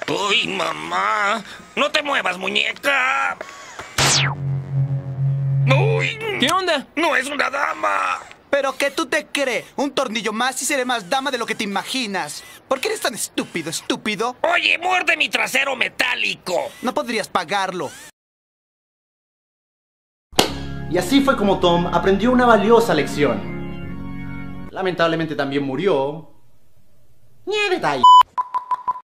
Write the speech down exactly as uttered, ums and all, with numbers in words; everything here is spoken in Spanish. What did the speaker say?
¡Uy, mamá! ¡No te muevas, muñeca! ¡Uy! ¿Qué onda? ¡No es una dama! ¿Pero qué tú te crees? Un tornillo más y seré más dama de lo que te imaginas. ¿Por qué eres tan estúpido, estúpido? ¡Oye, muerde mi trasero metálico! No podrías pagarlo. Y así fue como Tom aprendió una valiosa lección. Lamentablemente también murió. Ni detalle.